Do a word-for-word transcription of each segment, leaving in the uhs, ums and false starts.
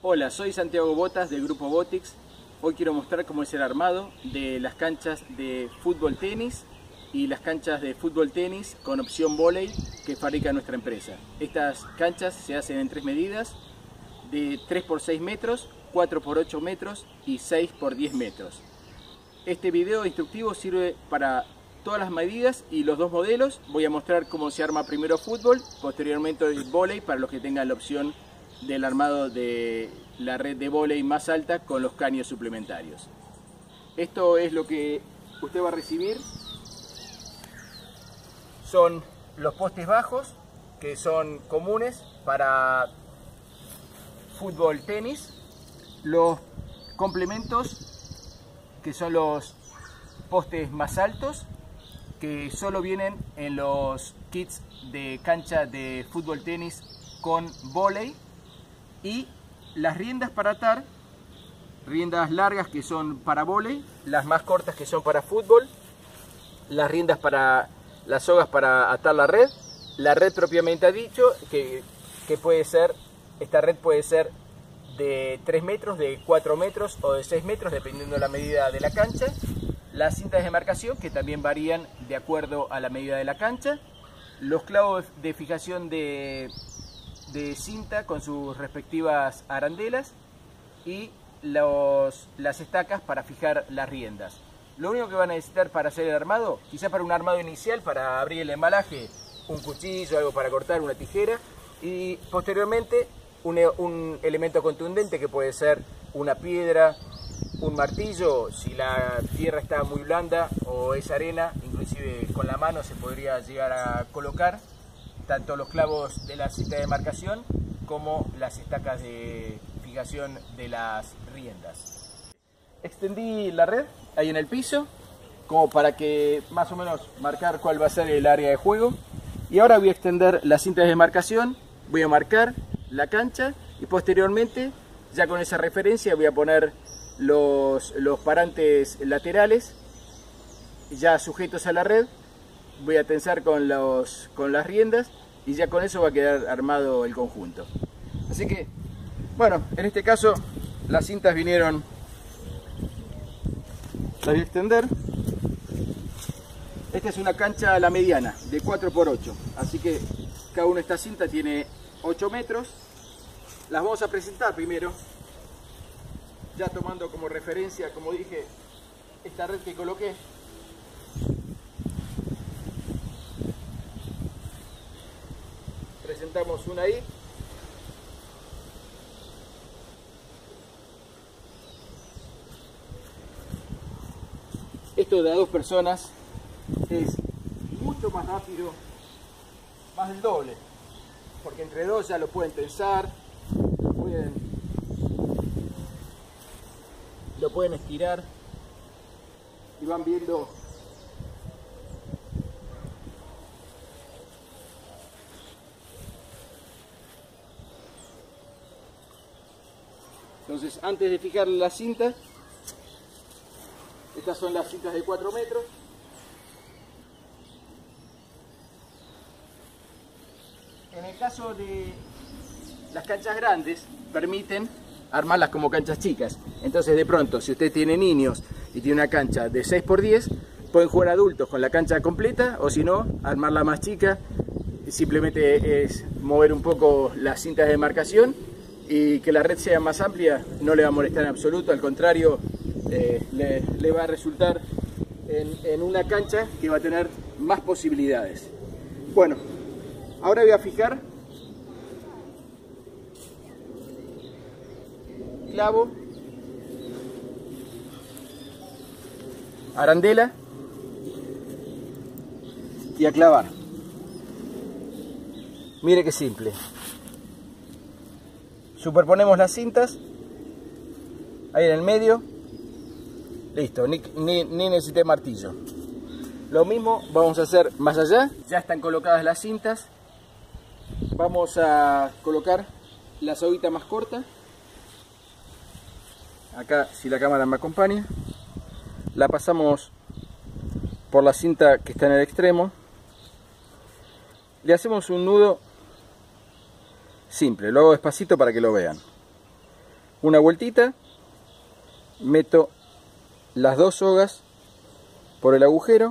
Hola, soy Santiago Botas del grupo Botix. Hoy quiero mostrar cómo es el armado de las canchas de fútbol tenis y las canchas de fútbol tenis con opción vóley que fabrica nuestra empresa. Estas canchas se hacen en tres medidas, de tres por seis metros, cuatro por ocho metros y seis por diez metros. Este video instructivo sirve para todas las medidas y los dos modelos. Voy a mostrar cómo se arma primero fútbol, posteriormente el vóley para los que tengan la opción del armado de la red de vóley más alta con los caños suplementarios. Esto es lo que usted va a recibir. Son los postes bajos que son comunes para fútbol tenis, los complementos que son los postes más altos que solo vienen en los kits de cancha de fútbol tenis con vóley, y las riendas para atar, riendas largas que son para vóley, las más cortas que son para fútbol, las riendas para las sogas para atar la red, la red propiamente dicho, que, que puede ser, esta red puede ser de tres metros, de cuatro metros o de seis metros, dependiendo de la medida de la cancha, las cintas de marcación que también varían de acuerdo a la medida de la cancha, los clavos de fijación de de cinta con sus respectivas arandelas y los, las estacas para fijar las riendas. Lo único que van a necesitar para hacer el armado, quizás para un armado inicial, para abrir el embalaje, un cuchillo, algo para cortar, una tijera, y posteriormente un, un elemento contundente que puede ser una piedra, un martillo, si la tierra está muy blanda o es arena, inclusive con la mano se podría llegar a colocar tanto los clavos de la cinta de marcación como las estacas de fijación de las riendas. Extendí la red ahí en el piso como para que más o menos marcar cuál va a ser el área de juego, y ahora voy a extender las cintas de marcación, voy a marcar la cancha y posteriormente ya con esa referencia voy a poner los, los parantes laterales ya sujetos a la red. Voy a tensar con, los, con las riendas y ya con eso va a quedar armado el conjunto. Así que, bueno, en este caso las cintas vinieron, las voy a extender. Esta es una cancha a la mediana de cuatro por ocho, así que cada una de estas cintas tiene ocho metros. Las vamos a presentar primero, ya tomando como referencia, como dije, esta red que coloqué. Presentamos una ahí. Esto de a dos personas es mucho más rápido, más del doble, porque entre dos ya lo pueden tensar, lo pueden, lo pueden estirar y van viendo . Entonces, antes de fijar la cinta, estas son las cintas de cuatro metros. En el caso de las canchas grandes, permiten armarlas como canchas chicas. Entonces, de pronto, si usted tiene niños y tiene una cancha de seis por diez, pueden jugar adultos con la cancha completa, o si no, armarla más chica. Simplemente es mover un poco las cintas de marcación y que la red sea más amplia. No le va a molestar en absoluto, al contrario, eh, le, le va a resultar en, en una cancha que va a tener más posibilidades. Bueno, ahora voy a fijar clavo, arandela y a clavar. Mire qué simple. Superponemos las cintas ahí en el medio, listo, ni, ni, ni necesité martillo. Lo mismo vamos a hacer más allá, ya están colocadas las cintas. Vamos a colocar la soguita más corta, acá si la cámara me acompaña, la pasamos por la cinta que está en el extremo, le hacemos un nudo simple, lo hago despacito para que lo vean. una vueltita, meto las dos sogas por el agujero,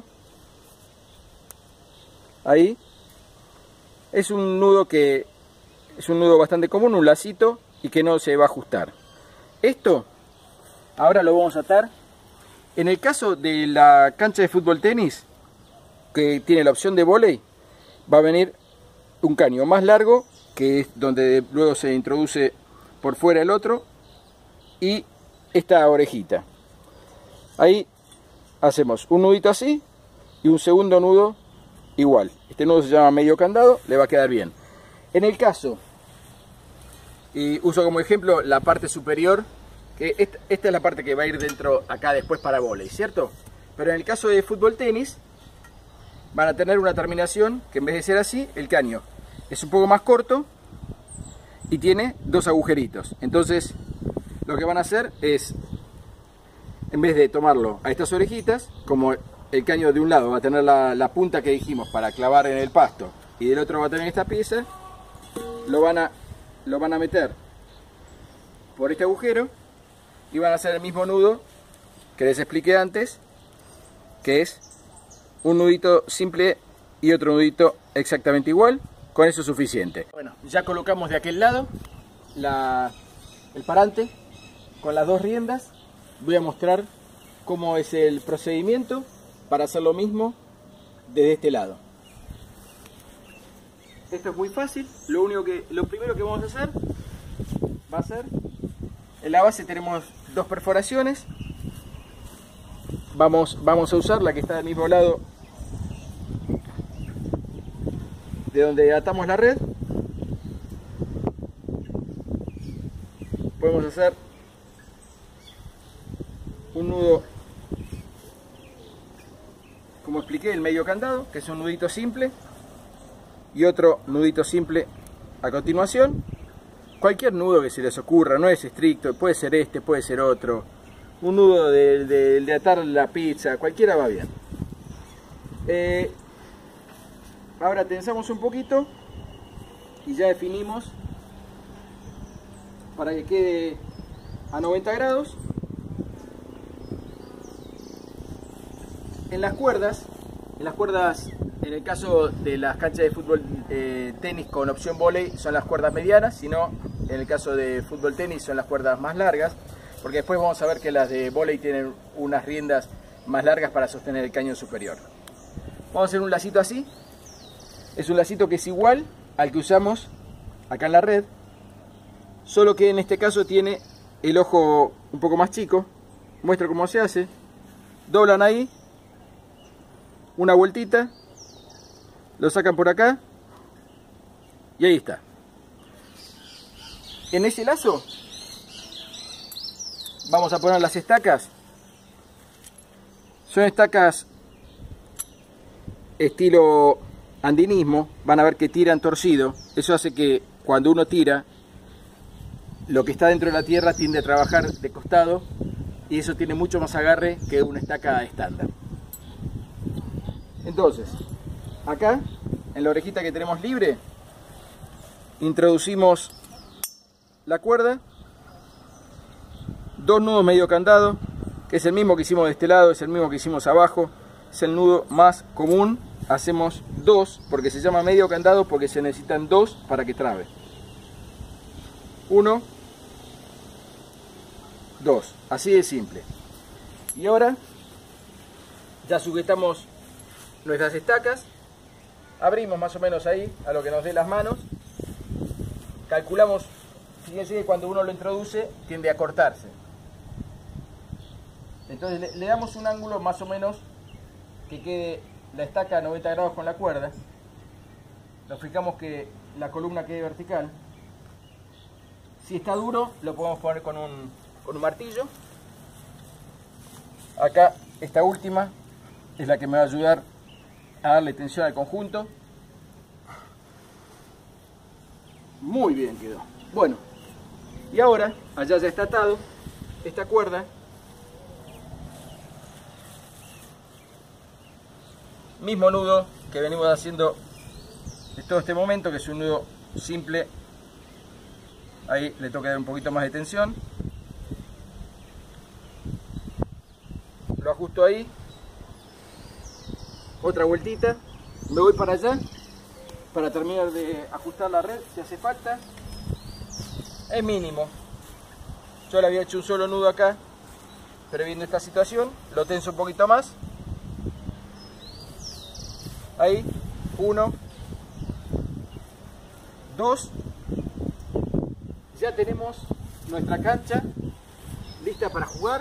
ahí. Es un nudo que es un nudo bastante común, un lacito, y que no se va a ajustar. Esto ahora lo vamos a atar. En el caso de la cancha de fútbol tenis, que tiene la opción de vóley, va a venir un caño más largo, que es donde luego se introduce por fuera el otro, y esta orejita. Ahí hacemos un nudito así y un segundo nudo igual. Este nudo se llama medio candado, le va a quedar bien. En el caso, y uso como ejemplo la parte superior, que esta, esta es la parte que va a ir dentro acá después para vóley, ¿cierto? Pero en el caso de fútbol tenis van a tener una terminación que en vez de ser así, el caño es un poco más corto y tiene dos agujeritos. Entonces lo que van a hacer es, en vez de tomarlo a estas orejitas, como el caño de un lado va a tener la, la punta que dijimos para clavar en el pasto y del otro va a tener esta pieza, lo van a, lo van a meter por este agujero y van a hacer el mismo nudo que les expliqué antes, que es un nudito simple y otro nudito exactamente igual. Con eso es suficiente. Bueno, ya colocamos de aquel lado la, el parante con las dos riendas. Voy a mostrar cómo es el procedimiento para hacer lo mismo desde este lado. Esto es muy fácil. Lo único que, lo primero que vamos a hacer va a ser, en la base tenemos dos perforaciones. Vamos, vamos a usar la que está del mismo lado de donde atamos la red. Podemos hacer un nudo, como expliqué, el medio candado, que es un nudito simple, y otro nudito simple a continuación. Cualquier nudo que se les ocurra, no es estricto, puede ser este, puede ser otro. Un nudo de, de, de atar la pizza, cualquiera va bien. Eh, Ahora tensamos un poquito y ya definimos para que quede a noventa grados. En las cuerdas, en las cuerdas, en el caso de las canchas de fútbol eh, tenis con opción vóley, son las cuerdas medianas, sino en el caso de fútbol tenis son las cuerdas más largas, porque después vamos a ver que las de vóley tienen unas riendas más largas para sostener el caño superior. Vamos a hacer un lacito así. Es un lacito que es igual al que usamos acá en la red, solo que en este caso tiene el ojo un poco más chico. Muestro cómo se hace. Doblan ahí, una vueltita, lo sacan por acá y ahí está. En ese lazo vamos a poner las estacas. Son estacas estilo andinismo, van a ver que tiran torcido. Eso hace que cuando uno tira, lo que está dentro de la tierra tiende a trabajar de costado y eso tiene mucho más agarre que una estaca estándar. Entonces, acá, en la orejita que tenemos libre, introducimos la cuerda, dos nudos medio candado, que es el mismo que hicimos de este lado, es el mismo que hicimos abajo, es el nudo más común. Hacemos dos, porque se llama medio candado, porque se necesitan dos para que trabe. Uno, dos, así de simple. Y ahora ya sujetamos nuestras estacas, abrimos más o menos ahí a lo que nos dé las manos, calculamos, fíjense que cuando uno lo introduce tiende a cortarse, entonces le, le damos un ángulo más o menos que quede la estaca a noventa grados con la cuerda. Nos fijamos que la columna quede vertical. Si está duro lo podemos poner con un, con un martillo. Acá esta última es la que me va a ayudar a darle tensión al conjunto. Muy bien quedó. Bueno, y ahora allá ya está atado esta cuerda. Mismo nudo que venimos haciendo de todo este momento, que es un nudo simple Ahí le tengo que dar un poquito más de tensión. Lo ajusto ahí. Otra vueltita. Me voy para allá para terminar de ajustar la red si hace falta. Es mínimo. Yo le había hecho un solo nudo acá, pero viendo esta situación lo tenso un poquito más. Ahí, uno, dos. Ya tenemos nuestra cancha lista para jugar.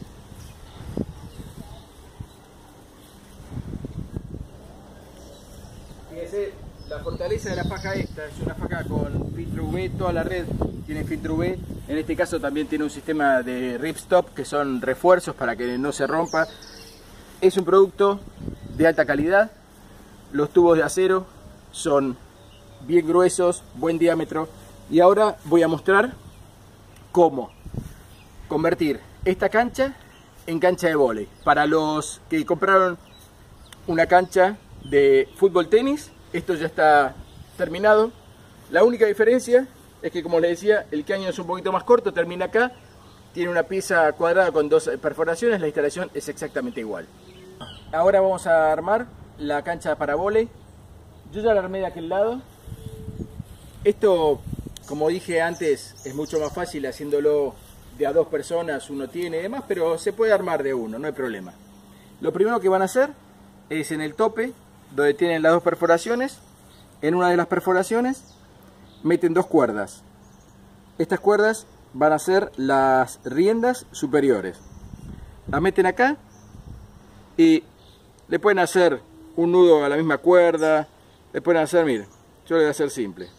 Fíjense la fortaleza de la faja esta, es una faja con filtro U V, toda la red tiene filtro U V. En este caso también tiene un sistema de ripstop, que son refuerzos para que no se rompa. Es un producto de alta calidad. Los tubos de acero son bien gruesos, buen diámetro. Y ahora voy a mostrar cómo convertir esta cancha en cancha de vóley. Para los que compraron una cancha de fútbol tenis, esto ya está terminado. La única diferencia es que, como les decía, el caño es un poquito más corto, termina acá. Tiene una pieza cuadrada con dos perforaciones, la instalación es exactamente igual. Ahora vamos a armar la cancha para vóley. Yo ya la armé de aquel lado. Esto, como dije antes, es mucho más fácil haciéndolo de a dos personas, uno tiene y demás, pero se puede armar de uno, no hay problema. Lo primero que van a hacer es en el tope, donde tienen las dos perforaciones, en una de las perforaciones meten dos cuerdas. Estas cuerdas van a ser las riendas superiores. Las meten acá y le pueden hacer un nudo a la misma cuerda, le pueden hacer, miren, yo le voy a hacer simple.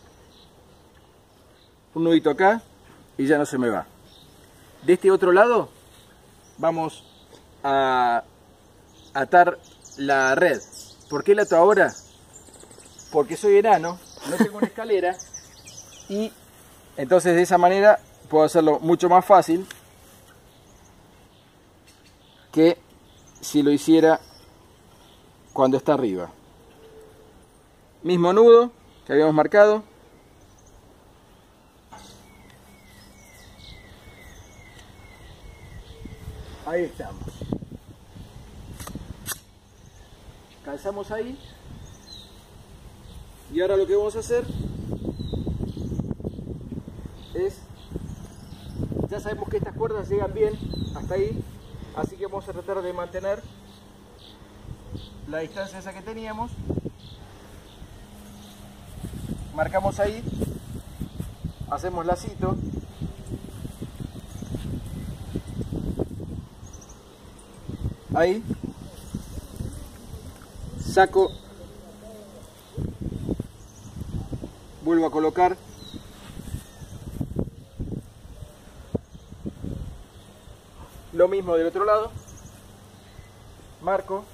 Un nudito acá y ya no se me va. De este otro lado vamos a atar la red. ¿Por qué la ato ahora? Porque soy enano, no tengo una escalera y entonces de esa manera puedo hacerlo mucho más fácil que si lo hiciera cuando está arriba. Mismo nudo que habíamos marcado. Ahí estamos. Calzamos ahí. Y ahora lo que vamos a hacer es, ya sabemos que estas cuerdas llegan bien hasta ahí, así que vamos a tratar de mantener la distancia esa que teníamos. Marcamos ahí, hacemos lacito. Ahí saco, vuelvo a colocar, lo mismo del otro lado, marco,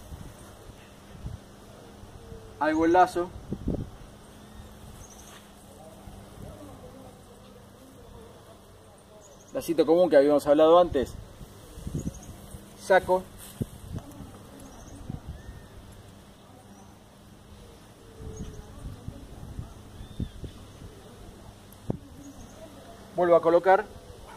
hago el lazo, lacito común que habíamos hablado antes, saco, vuelvo a colocar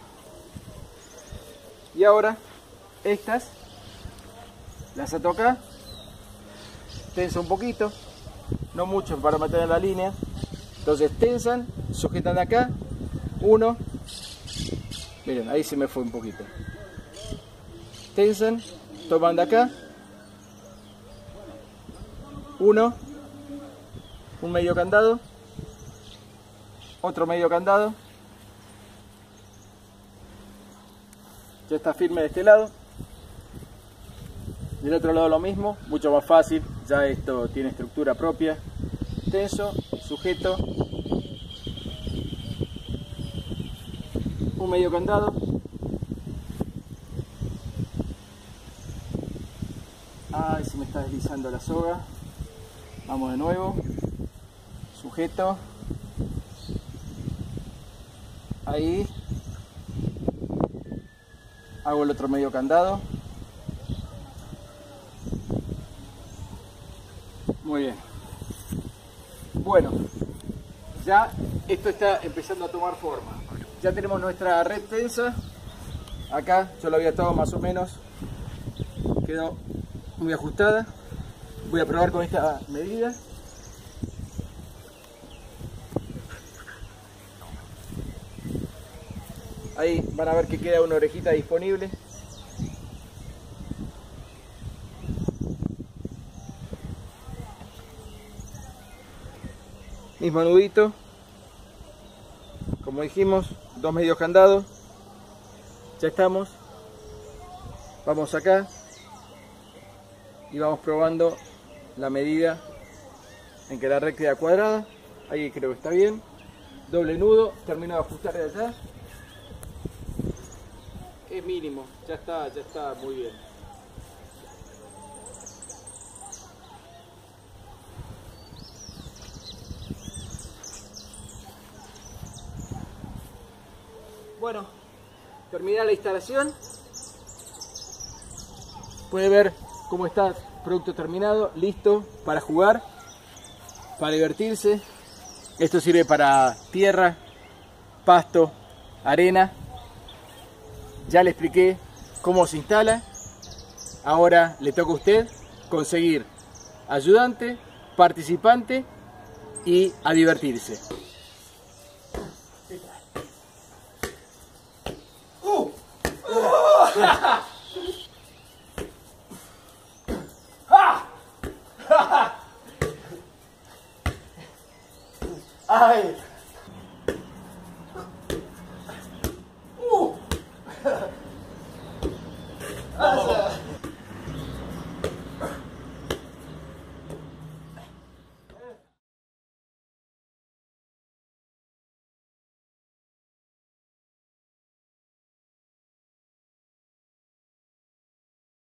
y ahora estas las ato acá, tenso un poquito, no mucho para mantener la línea, entonces tensan, sujetan de acá, uno, miren ahí se me fue un poquito, tensan, toman de acá, uno, un medio candado, otro medio candado. Ya está firme de este lado. Del otro lado lo mismo, mucho más fácil. Ya esto tiene estructura propia. Tenso, sujeto. Un medio candado. Ay, se me está deslizando la soga. Vamos de nuevo. Sujeto. Ahí. Hago el otro medio candado. Muy bien. Bueno, ya esto está empezando a tomar forma. ya tenemos nuestra red tensa. Acá yo lo había atado más o menos, quedó muy ajustada. Voy a probar con esta medida. Ahí van a ver que queda una orejita disponible. Mismo nudito, como dijimos, dos medios candados. Ya estamos. Vamos acá y vamos probando la medida en que la red queda cuadrada. Ahí creo que está bien. Doble nudo, termino de ajustar de allá. Es mínimo, ya está, ya está muy bien. Bueno, termina la instalación. Puede ver cómo está el producto terminado, listo para jugar, para divertirse. Esto sirve para tierra, pasto, arena. Ya le expliqué cómo se instala. Ahora le toca a usted conseguir ayudante, participante y a divertirse. Uh, uh.